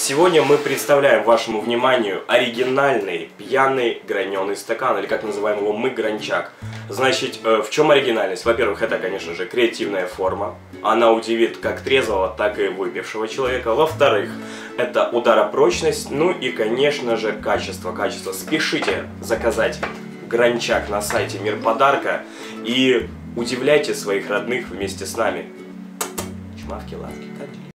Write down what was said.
Сегодня мы представляем вашему вниманию оригинальный пьяный граненый стакан, или как называем его мы, гранчак. Значит, в чем оригинальность? Во-первых, это, конечно же, креативная форма. Она удивит как трезвого, так и выпившего человека. Во-вторых, это ударопрочность, ну и, конечно же, качество. Спешите заказать гранчак на сайте Мир Подарка и удивляйте своих родных вместе с нами. Чмавки, лавки, капли.